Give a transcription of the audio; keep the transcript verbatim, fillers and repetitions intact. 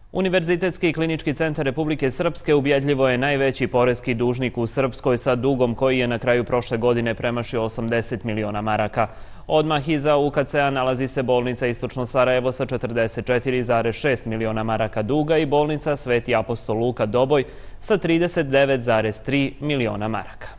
Univerzitetski klinički centar Republike Srpske ubjedljivo je najveći poreski dužnik u Srpskoj sa dugom koji je na kraju prošle godine premašio osamdeset miliona maraka. Odmah iza U K C-a nalazi se bolnica Istočno Sarajevo sa četrdeset četiri zarez šest miliona maraka duga i bolnica Sveti apostol Luka Doboj sa trideset devet zarez tri miliona maraka.